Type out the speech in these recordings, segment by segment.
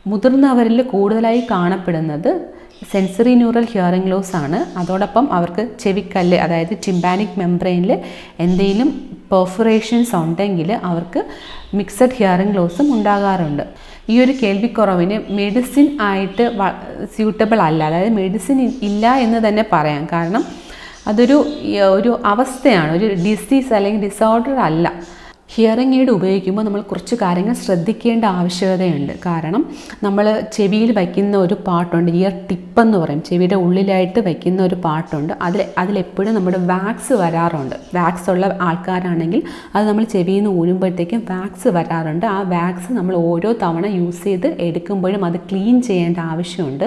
മുതിർന്നവരിൽ കൂടുതലായി കാണപ്പെടുന്നത് sensory neural hearing loss ആണ്. അതോടൊപ്പം അവർക്ക് ചെവിക്കല്ല്, അതായത് ടിമ്പാനിക് മെംബ്രെയിനിൽ എന്തെങ്കിലും പെർഫറേഷൻസ് ഉണ്ടെങ്കിൽ അവർക്ക് മിക്സഡ് ഹിയറിംഗ് ലോസും ഉണ്ടാകാറുണ്ട്. ഈ ഒരു കേൾവിക്കുറവിന് മെഡിസിൻ ആയിട്ട് സ്യൂട്ടബിൾ അല്ല, അതായത് മെഡിസിൻ ഇല്ല എന്ന് തന്നെ പറയാം. കാരണം അതൊരു അവസ്ഥയാണ്, ഒരു ഡിസീസ് അല്ലെങ്കിൽ ഡിസോർഡർ അല്ല. ഹിയറിംഗ് എയ്ഡ് ഉപയോഗിക്കുമ്പോൾ നമ്മൾ കുറച്ച് കാര്യങ്ങൾ ശ്രദ്ധിക്കേണ്ട ആവശ്യകതയുണ്ട്. കാരണം നമ്മൾ ചെവിയിൽ വയ്ക്കുന്ന ഒരു പാർട്ടുണ്ട്, ഇയർ ടിപ്പ് എന്ന് പറയും, ചെവിയുടെ ഉള്ളിലായിട്ട് വയ്ക്കുന്ന ഒരു പാർട്ടുണ്ട്. അതിലെപ്പോഴും നമ്മുടെ വാക്സ് വരാറുണ്ട്. വാക്സ് ഉള്ള ആൾക്കാരാണെങ്കിൽ അത് നമ്മൾ ചെവിയിൽ നിന്ന് ഊരുമ്പോഴത്തേക്കും വാക്സ് വരാറുണ്ട്. ആ വാക്സ് നമ്മൾ ഓരോ തവണ യൂസ് ചെയ്ത് എടുക്കുമ്പോഴും അത് ക്ലീൻ ചെയ്യേണ്ട ആവശ്യമുണ്ട്.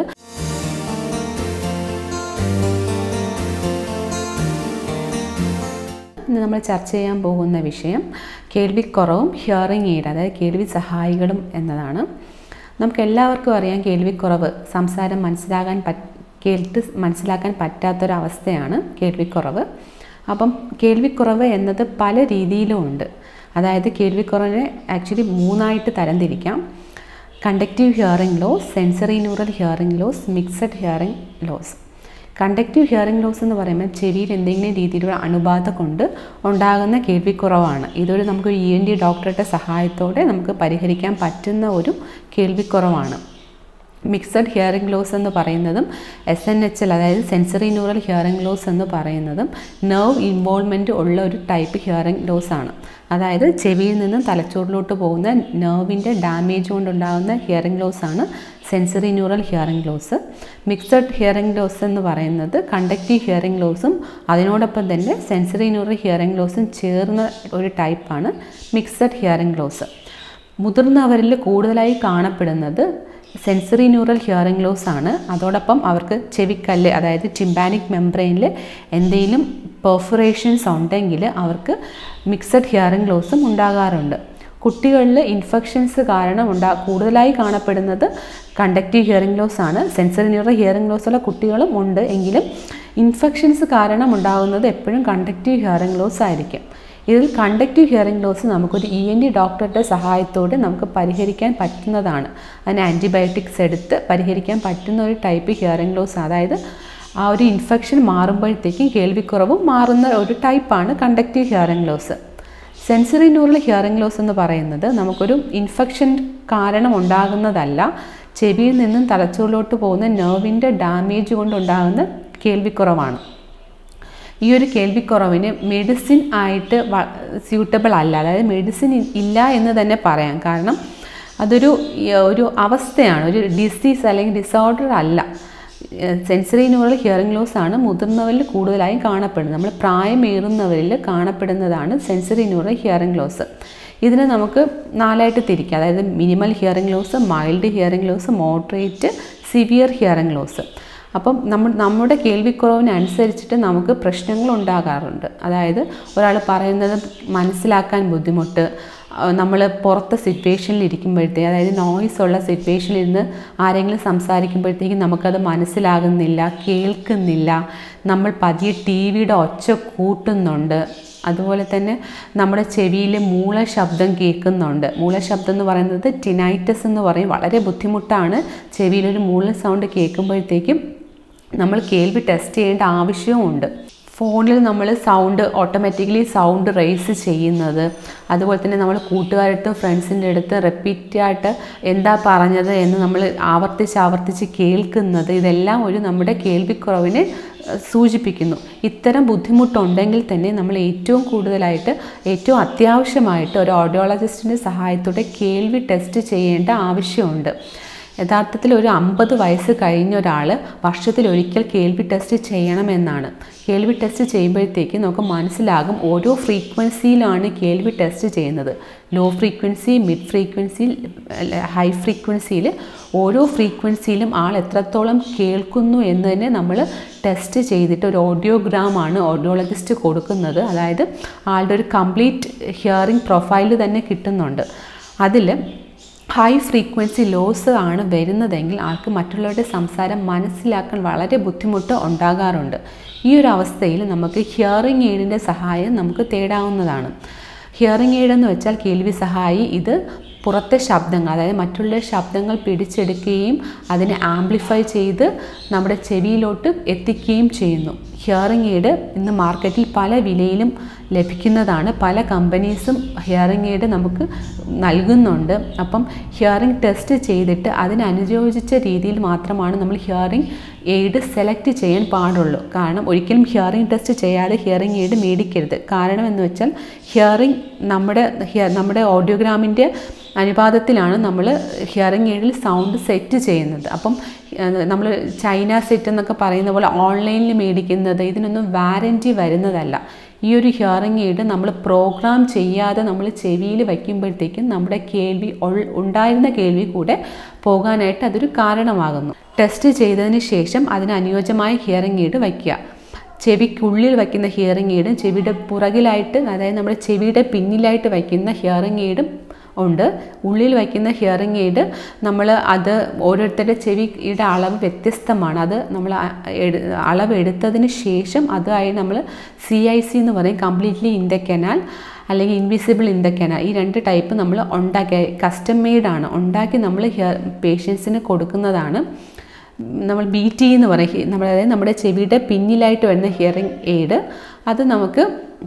ഇന്ന് നമ്മൾ ചർച്ച ചെയ്യാൻ പോകുന്ന വിഷയം കേൾവിക്കുറവും ഹിയറിംഗ് എയ്ഡ്, അതായത് കേൾവി സഹായികളും എന്നതാണ്. നമുക്ക് എല്ലാവർക്കും അറിയാം, കേൾവിക്കുറവ് സംസാരം കേട്ട് മനസ്സിലാക്കാൻ പറ്റാത്തൊരവസ്ഥയാണ് കേൾവിക്കുറവ്. അപ്പം കേൾവിക്കുറവ് എന്നത് പല രീതിയിലും ഉണ്ട്. അതായത് കേൾവിക്കുറവിനെ ആക്ച്വലി 3ആയിട്ട് തരംതിരിക്കാം: conductive hearing loss, sensory neural hearing loss, mixed hearing loss. Conductive hearing loss എന്ന് പറയുമ്പോൾ ചെവിയിൽ എന്തെങ്കിലും രീതിയിലുള്ള അണുബാധ കൊണ്ട് ഉണ്ടാകുന്ന കേൾവിക്കുറവാണ്. ഇതൊരു നമുക്കൊരു ENT ഡോക്ടറുടെ സഹായത്തോടെ നമുക്ക് പരിഹരിക്കാൻ പറ്റുന്ന ഒരു കേൾവിക്കുറവാണ്. മിക്സഡ് ഹിയറിംഗ് ലോസ് എന്ന് പറയുന്നതും SNHL, അതായത് സെൻസറി ന്യൂറൽ ഹിയറിംഗ് ലോസ് എന്ന് പറയുന്നതും നെർവ് ഇൻവോൾവ്മെൻറ്റ് ഉള്ള ഒരു ടൈപ്പ് ഹിയറിംഗ് ലോസ് ആണ്. അതായത് ചെവിയിൽ നിന്നും തലച്ചോറിലോട്ട് പോകുന്ന നെർവിൻ്റെ ഡാമേജ് കൊണ്ടുണ്ടാകുന്ന ഹിയറിംഗ് ലോസ് ആണ് sensory neural hearing loss. Mixed hearing loss എന്ന് പറയുന്നത് കണ്ടക്റ്റീവ് ഹിയറിംഗ് ലോസും അതിനോടൊപ്പം തന്നെ സെൻസറി ന്യൂറൽ ഹിയറിംഗ് ലോസും ചേർന്ന ഒരു ടൈപ്പാണ് മിക്സഡ് ഹിയറിംഗ് ലോസ്. മുതിർന്നവരിൽ കൂടുതലായി കാണപ്പെടുന്നത് സെൻസറി ന്യൂറൽ ഹിയറിംഗ് ലോസ് ആണ്. അതോടൊപ്പം അവർക്ക് ചെവിക്കല്ല്, അതായത് ടിമ്പാനിക് മെംബ്രെയിനിൽ എന്തെങ്കിലും പെർഫറേഷൻസ് ഉണ്ടെങ്കിൽ അവർക്ക് മിക്സഡ് ഹിയറിംഗ് ലോസും ഉണ്ടാകാറുണ്ട്. കുട്ടികളിൽ ഇൻഫെക്ഷൻസ് കാരണം കൂടുതലായി കാണപ്പെടുന്നത് കണ്ടക്റ്റീവ് ഹിയറിംഗ് ലോസ് ആണ്. സെൻസറി ന്യൂറൽ ഹിയറിംഗ് ലോസുള്ള കുട്ടികളും ഉണ്ട്, എങ്കിലും ഇൻഫെക്ഷൻസ് കാരണം ഉണ്ടാകുന്നത് എപ്പോഴും കണ്ടക്റ്റീവ് ഹിയറിംഗ് ലോസ് ആയിരിക്കും. ഇതിൽ കണ്ടക്റ്റീവ് ഹിയറിംഗ് ലോസ് നമുക്കൊരു ENT ഡോക്ടറുടെ സഹായത്തോടെ നമുക്ക് പരിഹരിക്കാൻ പറ്റുന്നതാണ്. അതിന് ആൻറ്റിബയോട്ടിക്സ് എടുത്ത് പരിഹരിക്കാൻ പറ്റുന്ന ഒരു ടൈപ്പ് ഹിയറിംഗ് ലോസ്. അതായത് ആ ഒരു ഇൻഫെക്ഷൻ മാറുമ്പോഴത്തേക്കും കേൾവിക്കുറവും മാറുന്ന ഒരു ടൈപ്പാണ് conductive hearing loss. Sensory neural hearing loss എന്ന് പറയുന്നത് നമുക്കൊരു ഇൻഫെക്ഷൻ കാരണം ഉണ്ടാകുന്നതല്ല, ചെവിയിൽ നിന്നും തലച്ചോറിലോട്ട് പോകുന്ന നെർവിൻ്റെ ഡാമേജ് കൊണ്ടുണ്ടാകുന്ന കേൾവിക്കുറവാണ്. ഈ ഒരു കേൾവിക്കുറവിന് മെഡിസിൻ ആയിട്ട് സ്യൂട്ടബിൾ അല്ല, അതായത് മെഡിസിൻ ഇല്ല എന്ന് തന്നെ പറയാം. കാരണം അതൊരു അവസ്ഥയാണ്, ഒരു ഡിസീസ് അല്ലെങ്കിൽ ഡിസോർഡർ അല്ല. സെൻസറി ന്യൂറൽ ഹിയറിംഗ് ലോസ് ആണ് മുതിർന്നവരിൽ കൂടുതലായും കാണപ്പെടുന്നത്. നമ്മൾ പ്രായമേറുന്നവരിൽ കാണപ്പെടുന്നതാണ് സെൻസറി ന്യൂറൽ ഹിയറിംഗ് ലോസ്. ഇതിനെ നമുക്ക് 4ആയിട്ട് തിരിക്കാം. അതായത് minimal hearing loss, mild hearing loss, moderate, severe hearing loss. അപ്പം നമ്മുടെ കേൾവിക്കുറവിനനുസരിച്ചിട്ട് നമുക്ക് പ്രശ്നങ്ങൾ ഉണ്ടാകാറുണ്ട്. അതായത് ഒരാൾ പറയുന്നത് മനസ്സിലാക്കാൻ ബുദ്ധിമുട്ട്, നമ്മൾ പുറത്തെ സിറ്റുവേഷനിൽ ഇരിക്കുമ്പോഴത്തേക്ക്, അതായത് നോയ്സ് ഉള്ള സിറ്റുവേഷനിൽ ഇരുന്ന് ആരെങ്കിലും സംസാരിക്കുമ്പോഴത്തേക്കും നമുക്കത് മനസ്സിലാകുന്നില്ല, കേൾക്കുന്നില്ല, നമ്മൾ പതിയെ TVയുടെ ഒച്ച കൂട്ടുന്നുണ്ട്. അതുപോലെ തന്നെ നമ്മുടെ ചെവിയിൽ മൂളശബ്ദം കേൾക്കുന്നുണ്ട്. മൂളശബ്ദം എന്ന് പറയുന്നത് ടിനൈറ്റസ് എന്ന് പറയും. വളരെ ബുദ്ധിമുട്ടാണ്. ചെവിയിലൊരു മൂള സൗണ്ട് കേൾക്കുമ്പോഴത്തേക്കും നമ്മൾ കേൾവി ടെസ്റ്റ് ചെയ്യേണ്ട ആവശ്യവുമുണ്ട്. ഫോണിൽ നമ്മൾ ഓട്ടോമാറ്റിക്കലി സൗണ്ട് റേസ് ചെയ്യുന്നത്, അതുപോലെ തന്നെ നമ്മൾ കൂട്ടുകാരുടെ ഫ്രണ്ട്സിൻ്റെ അടുത്ത് റിപ്പീറ്റായിട്ട് എന്താ പറഞ്ഞത് എന്ന് നമ്മൾ ആവർത്തിച്ച് കേൾക്കുന്നത്, ഇതെല്ലാം നമ്മുടെ കേൾവിക്കുറവിനെ സൂചിപ്പിക്കുന്നു. ഇത്തരം ബുദ്ധിമുട്ടുണ്ടെങ്കിൽ തന്നെ നമ്മൾ ഏറ്റവും അത്യാവശ്യമായിട്ട് ഒരു ഓഡിയോളജിസ്റ്റിൻ്റെ സഹായത്തോടെ കേൾവി ടെസ്റ്റ് ചെയ്യേണ്ട ആവശ്യമുണ്ട്. യഥാർത്ഥത്തിൽ ഒരു 50 വയസ്സ് കഴിഞ്ഞ ഒരാൾ വർഷത്തിലൊരിക്കൽ കേൾവി ടെസ്റ്റ് ചെയ്യണമെന്നാണ്. കേൾവി ടെസ്റ്റ് ചെയ്യുമ്പോഴത്തേക്ക് നമുക്ക് മനസ്സിലാകും ഓരോ ഫ്രീക്വൻസിയിലാണ് കേൾവി ടെസ്റ്റ് ചെയ്യുന്നത്. Low frequency, mid frequency, high ഫ്രീക്വൻസിയിൽ ഓരോ ഫ്രീക്വൻസിയിലും ആൾ എത്രത്തോളം കേൾക്കുന്നു എന്നതിനെ നമ്മൾ ടെസ്റ്റ് ചെയ്തിട്ട് ഒരു ഓഡിയോഗ്രാമാണ് ഓഡിയോളജിസ്റ്റ് കൊടുക്കുന്നത്. അതായത് ആളുടെ ഒരു കംപ്ലീറ്റ് ഹിയറിംഗ് പ്രൊഫൈൽ തന്നെ കിട്ടുന്നുണ്ട്. അതിൽ ഹൈ ഫ്രീക്വൻസി ലോസ് ആണ് വരുന്നതെങ്കിൽ ആൾക്ക് മറ്റുള്ളവരുടെ സംസാരം മനസ്സിലാക്കാൻ വളരെ ബുദ്ധിമുട്ട് ഉണ്ടാകാറുണ്ട്. ഈ ഒരു അവസ്ഥയിൽ നമുക്ക് ഹിയറിംഗ് എയ്ഡിൻ്റെ സഹായം നമുക്ക് തേടാവുന്നതാണ്. ഹിയറിംഗ് എയ്ഡ് എന്ന് വെച്ചാൽ കേൾവി സഹായി. ഇത് പുറത്തെ ശബ്ദങ്ങൾ, അതായത് മറ്റുള്ള ശബ്ദങ്ങൾ പിടിച്ചെടുക്കുകയും അതിനെ ആംപ്ലിഫൈ ചെയ്ത് നമ്മുടെ ചെവിയിലോട്ട് എത്തിക്കുകയും ചെയ്യുന്നു. ഹിയറിംഗ് എയ്ഡ് ഇന്ന് മാർക്കറ്റിൽ പല വിലയിലും ലഭിക്കുന്നതാണ്. പല കമ്പനീസും ഹിയറിംഗ് എയ്ഡ് നമുക്ക് നൽകുന്നുണ്ട്. അപ്പം ഹിയറിംഗ് ടെസ്റ്റ് ചെയ്തിട്ട് അതിനനുയോജിച്ച രീതിയിൽ മാത്രമാണ് നമ്മൾ ഹിയറിംഗ് എയ്ഡ് സെലക്ട് ചെയ്യാൻ പാടുള്ളൂ. കാരണം ഒരിക്കലും ഹിയറിംഗ് ടെസ്റ്റ് ചെയ്യാതെ ഹിയറിംഗ് എയ്ഡ് മേടിക്കരുത്. കാരണം എന്ന് വെച്ചാൽ ഹിയറിംഗ് നമ്മുടെ ഓഡിയോഗ്രാമിൻ്റെ അനുപാതത്തിലാണ് നമ്മൾ ഹിയറിംഗ് എയ്ഡിൽ സൗണ്ട് സെറ്റ് ചെയ്യുന്നത്. അപ്പം നമ്മൾ ചൈന സെറ്റ് എന്നൊക്കെ പറയുന്ന പോലെ ഓൺലൈനിൽ മേടിക്കുന്നത് ഇതിനൊന്നും വാറൻറ്റി വരുന്നതല്ല. ഈ ഒരു ഹിയറിംഗ് എയ്ഡ് നമ്മൾ പ്രോഗ്രാം ചെയ്യാതെ നമ്മൾ ചെവിയിൽ വയ്ക്കുമ്പോഴത്തേക്കും നമ്മുടെ ഉണ്ടായിരുന്ന കേൾവി കൂടെ പോകാനായിട്ട് അതൊരു കാരണമാകുന്നു. ടെസ്റ്റ് ചെയ്തതിന് ശേഷം അതിന് അനുയോജ്യമായ ഹിയറിംഗ് എയ്ഡ് വയ്ക്കുക. ചെവിക്കുള്ളിൽ വയ്ക്കുന്ന ഹിയറിംഗ് എയ്ഡും ചെവിയുടെ പുറകിലായിട്ട്, അതായത് നമ്മുടെ ചെവിയുടെ പിന്നിലായിട്ട് വയ്ക്കുന്ന ഹിയറിംഗ് എയ്ഡും ഉണ്ട്. ഉള്ളിൽ വയ്ക്കുന്ന ഹിയറിംഗ് എയ്ഡ് അത് ഓരോരുത്തരുടെ ചെവിയുടെ അളവ് വ്യത്യസ്തമാണ്. അത് നമ്മൾ അളവ് എടുത്തതിന് ശേഷം അതായി നമ്മൾ CIC എന്ന് പറയും, കംപ്ലീറ്റ്ലി ഇൻ ദ കനാൽ അല്ലെങ്കിൽ ഇൻവിസിബിൾ ഇൻ ദ കനാൽ. ഈ 2 ടൈപ്പ് നമ്മൾ കസ്റ്റം മെയ്ഡാണ്, ഉണ്ടാക്കി നമ്മൾ പേഷ്യൻസിന് കൊടുക്കുന്നതാണ്. നമ്മൾ BT എന്ന് പറയും, അതായത് നമ്മുടെ ചെവിയുടെ പിന്നിലായിട്ട് വരുന്ന ഹിയറിംഗ് എയ്ഡ്. അത് നമുക്ക്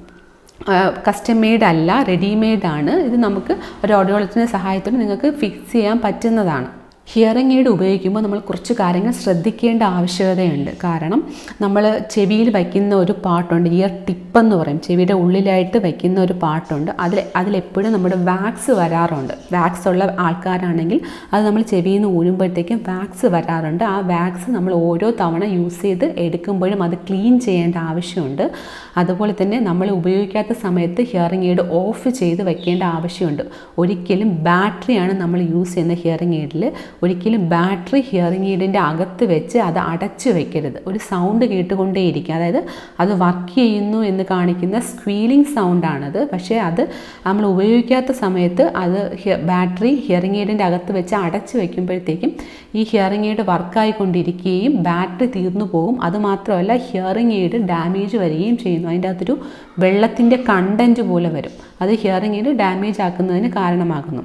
കസ്റ്റം മെയ്ഡ് അല്ല, റെഡിമെയ്ഡാണ്. ഇത് നമുക്ക് ഒരു ഓഡിയോളജിസ്റ്റിൻ്റെ സഹായത്തോടെ നിങ്ങൾക്ക് ഫിക്സ് ചെയ്യാൻ പറ്റുന്നതാണ്. ഹിയറിംഗ് എയ്ഡ് ഉപയോഗിക്കുമ്പോൾ നമ്മൾ കുറച്ച് കാര്യങ്ങൾ ശ്രദ്ധിക്കേണ്ട ആവശ്യകതയുണ്ട്. കാരണം നമ്മൾ ചെവിയിൽ വയ്ക്കുന്ന ഒരു പാട്ടുണ്ട്, ഇയർ ടിപ്പ് എന്ന് പറയും, ചെവിയുടെ ഉള്ളിലായിട്ട് വയ്ക്കുന്ന ഒരു പാട്ടുണ്ട്. അതിലെപ്പോഴും നമ്മുടെ വാക്സ് വരാറുണ്ട്. വാക്സ് ഉള്ള ആൾക്കാരാണെങ്കിൽ അത് നമ്മൾ ചെവിയിൽ നിന്ന് ഊരുമ്പോഴത്തേക്കും വാക്സ് വരാറുണ്ട്. ആ വാക്സ് നമ്മൾ ഓരോ തവണ യൂസ് ചെയ്ത് എടുക്കുമ്പോഴും അത് ക്ലീൻ ചെയ്യേണ്ട ആവശ്യമുണ്ട്. അതുപോലെ തന്നെ നമ്മൾ ഉപയോഗിക്കാത്ത സമയത്ത് ഹിയറിംഗ് എയ്ഡ് ഓഫ് ചെയ്ത് വയ്ക്കേണ്ട ആവശ്യമുണ്ട്. ഒരിക്കലും ബാറ്ററിയാണ് നമ്മൾ യൂസ് ചെയ്യുന്ന ഹിയറിംഗ് എയ്ഡിൽ. ഒരിക്കലും ബാറ്ററി ഹിയറിംഗ് എയ്ഡിൻ്റെ അകത്ത് വെച്ച് അത് അടച്ചു വയ്ക്കരുത്. ഒരു സൗണ്ട് കേട്ടുകൊണ്ടേയിരിക്കുക, അതായത് അത് വർക്ക് ചെയ്യുന്നു എന്ന് കാണിക്കുന്ന സ്ക്വീലിംഗ് സൗണ്ടാണത്. പക്ഷേ അത് നമ്മൾ ഉപയോഗിക്കാത്ത സമയത്ത് അത് ബാറ്ററി ഹിയറിംഗ് എയ്ഡിൻ്റെ അകത്ത് വെച്ച് അടച്ചു വയ്ക്കുമ്പോഴത്തേക്കും ഈ ഹിയറിംഗ് എയ്ഡ് വർക്കായിക്കൊണ്ടിരിക്കുകയും ബാറ്ററി തീർന്നു പോകും. അതുമാത്രമല്ല ഹിയറിംഗ് എയ്ഡ് ഡാമേജ് വരികയും ചെയ്യുന്നു. അതിൻ്റെ അകത്തൊരു വെള്ളത്തിൻ്റെ കണ്ടൻറ്റ് പോലെ വരും. അത് ഹിയറിംഗ് എയ്ഡ് ഡാമേജ് ആക്കുന്നതിന് കാരണമാകുന്നു.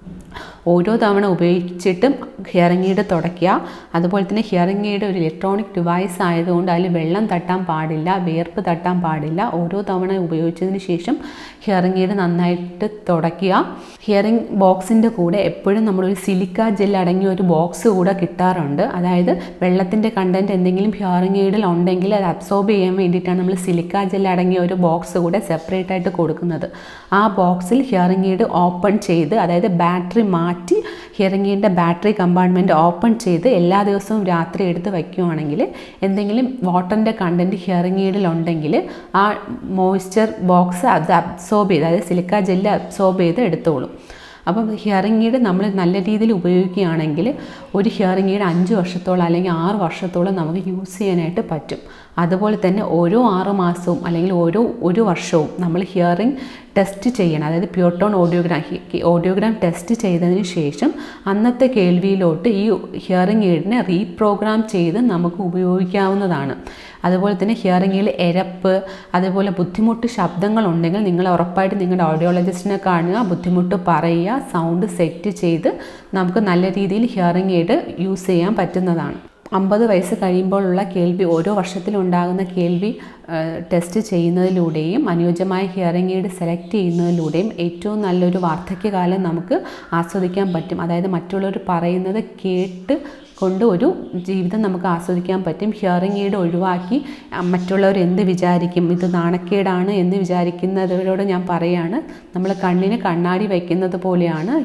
ഓരോ തവണ ഉപയോഗിച്ചിട്ടും ഹിയറിംഗ് എയ്ഡ് തുടയ്ക്കുക. അതുപോലെ തന്നെ ഹിയറിംഗ് എയ്ഡ് ഒരു ഇലക്ട്രോണിക് ഡിവൈസ് ആയതുകൊണ്ട് അതിൽ വെള്ളം തട്ടാൻ പാടില്ല, വിയർപ്പ് തട്ടാൻ പാടില്ല. ഓരോ തവണ ഉപയോഗിച്ചതിന് ശേഷം ഹിയറിംഗ് എയ്ഡ് നന്നായിട്ട് തുടയ്ക്കുക. ഹിയറിംഗ് ബോക്സിൻ്റെ കൂടെ എപ്പോഴും നമ്മളൊരു സിലിക്ക ജെൽ അടങ്ങിയ ഒരു ബോക്സ് കൂടെ കിട്ടാറുണ്ട്. അതായത് വെള്ളത്തിൻ്റെ കണ്ടൻറ്റ് എന്തെങ്കിലും ഹിയറിംഗ് എയ്ഡിൽ ഉണ്ടെങ്കിൽ അത് അബ്സോർബ് ചെയ്യാൻ വേണ്ടിയിട്ടാണ് നമ്മൾ സിലിക്ക ജെൽ അടങ്ങിയ ഒരു ബോക്സ് കൂടെ സെപ്പറേറ്റ് ആയിട്ട് കൊടുക്കുന്നത്. ആ ബോക്സിൽ ഹിയറിംഗ് എയ്ഡ് ഓപ്പൺ ചെയ്ത്, അതായത് ബാറ്ററി മാറ്റി ഹിയറിംഗ് എയ്ഡിൻ്റെ ബാറ്ററി കമ്പാർട്ട്മെൻറ്റ് ഓപ്പൺ ചെയ്ത് എല്ലാ ദിവസവും രാത്രി എടുത്ത് വയ്ക്കുകയാണെങ്കിൽ എന്തെങ്കിലും വാട്ടറിൻ്റെ കണ്ടൻറ്റ് ഹിയറിംഗ് എയ്ഡിൽ ഉണ്ടെങ്കിൽ ആ മോയ്സ്ചർ ബോക്സ് അത് അബ്സോർബ് ചെയ്ത്, അതായത് സിലിക്ക ജെല്ല് അബ്സോർബ് ചെയ്ത് എടുത്തോളും. അപ്പം ഹിയറിംഗ് എയ്ഡ് നമ്മൾ നല്ല രീതിയിൽ ഉപയോഗിക്കുകയാണെങ്കിൽ ഒരു ഹിയറിംഗ് എയ്ഡ് 5 വർഷത്തോളം അല്ലെങ്കിൽ 6 വർഷത്തോളം നമുക്ക് യൂസ് ചെയ്യാനായിട്ട് പറ്റും. അതുപോലെ തന്നെ ഓരോ 6 മാസവും അല്ലെങ്കിൽ ഒരു വർഷവും നമ്മൾ ഹിയറിംഗ് ടെസ്റ്റ് ചെയ്യണം. അതായത് പ്യൂർട്ടോൺ ഓഡിയോഗ്രാം ടെസ്റ്റ് ചെയ്തതിന് ശേഷം അന്നത്തെ കേൾവിയിലോട്ട് ഈ ഹിയറിംഗ് എയ്ഡിനെ റീപ്രോഗ്രാം ചെയ്ത് നമുക്ക് ഉപയോഗിക്കാവുന്നതാണ്. അതുപോലെ തന്നെ ഹിയറിംഗ് എയ്ഡിൽ എരപ്പ്, അതുപോലെ ബുദ്ധിമുട്ട് ശബ്ദങ്ങളുണ്ടെങ്കിൽ നിങ്ങൾ ഉറപ്പായിട്ട് നിങ്ങളുടെ ഓഡിയോളജിസ്റ്റിനെ കാണുക, ബുദ്ധിമുട്ട് പറയുക, സൗണ്ട് സെറ്റ് ചെയ്ത് നമുക്ക് നല്ല രീതിയിൽ ഹിയറിംഗ് എയ്ഡ് യൂസ് ചെയ്യാൻ പറ്റുന്നതാണ്. 50 വയസ്സ് കഴിയുമ്പോഴുള്ള കേൾവി, ഓരോ വർഷത്തിലുണ്ടാകുന്ന കേൾവി ടെസ്റ്റ് ചെയ്യുന്നതിലൂടെയും അനുയോജ്യമായ ഹിയറിംഗ് എയ്ഡ് സെലക്ട് ചെയ്യുന്നതിലൂടെയും ഏറ്റവും നല്ലൊരു വാർദ്ധക്യകാലം നമുക്ക് ആസ്വദിക്കാൻ പറ്റും. അതായത് മറ്റുള്ളവർ പറയുന്നത് കേട്ട് കൊണ്ട് ഒരു ജീവിതം നമുക്ക് ആസ്വദിക്കാൻ പറ്റും. ഹിയറിംഗ് എയ്ഡ് ഒഴിവാക്കി മറ്റുള്ളവർ എന്ത് വിചാരിക്കും, ഇത് നാണക്കേടാണ് എന്ന് വിചാരിക്കുന്നവരോട് ഞാൻ പറയുകയാണ്, നമ്മൾ കണ്ണിന് കണ്ണാടി വയ്ക്കുന്നത് പോലെയാണ്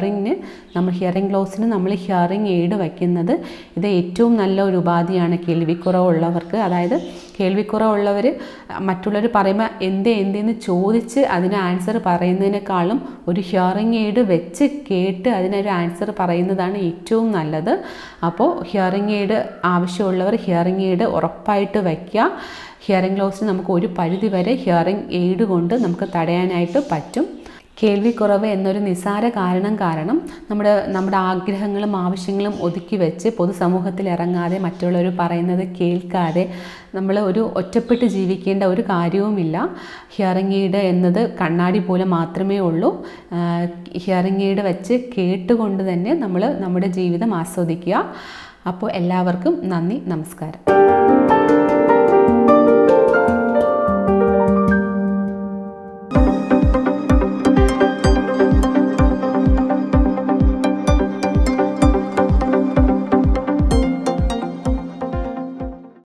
ഹിയറിംഗ് ലോസിന് നമ്മൾ ഹിയറിംഗ് എയ്ഡ് വയ്ക്കുന്നത്. ഇത് ഏറ്റവും നല്ല ഒരു ഉപാധിയാണ് കേൾവിക്കുറവുള്ളവർക്ക്. അതായത് കേൾവിക്കുറവുള്ളവർ മറ്റുള്ളവർ പറയുമ്പോൾ എന്തെന്ന് ചോദിച്ച് അതിന് ആൻസർ പറയുന്നതിനേക്കാളും ഒരു ഹിയറിംഗ് എയ്ഡ് വെച്ച് കേട്ട് അതിനൊരു ആൻസർ പറയുന്നതാണ് ഏറ്റവും നല്ലത്. അപ്പോൾ ഹിയറിംഗ് എയ്ഡ് ആവശ്യമുള്ളവർ ഹിയറിംഗ് എയ്ഡ് ഉറപ്പായിട്ട് വയ്ക്കുക. ഹിയറിംഗ് ലോസിന് നമുക്ക് ഒരു പരിധി വരെ ഹിയറിംഗ് എയ്ഡ് കൊണ്ട് നമുക്ക് തടയാനായിട്ട് പറ്റും. കേൾവിക്കുറവ് എന്നൊരു നിസ്സാര കാരണം നമ്മുടെ ആഗ്രഹങ്ങളും ആവശ്യങ്ങളും ഒതുക്കി വെച്ച് പൊതുസമൂഹത്തിൽ ഇറങ്ങാതെ മറ്റുള്ളവർ പറയുന്നത് കേൾക്കാതെ നമ്മൾ ഒരു ഒറ്റപ്പെട്ട് ജീവിക്കേണ്ട ഒരു കാര്യവുമില്ല. ഹിയറിംഗ് എയ്ഡ് എന്നത് കണ്ണാടി പോലെ മാത്രമേ ഉള്ളൂ. ഹിയറിംഗ് എയ്ഡ് വെച്ച് കേട്ടുകൊണ്ട് തന്നെ നമ്മൾ നമ്മുടെ ജീവിതം ആസ്വദിക്കുക. അപ്പോൾ എല്ലാവർക്കും നന്ദി, നമസ്കാരം.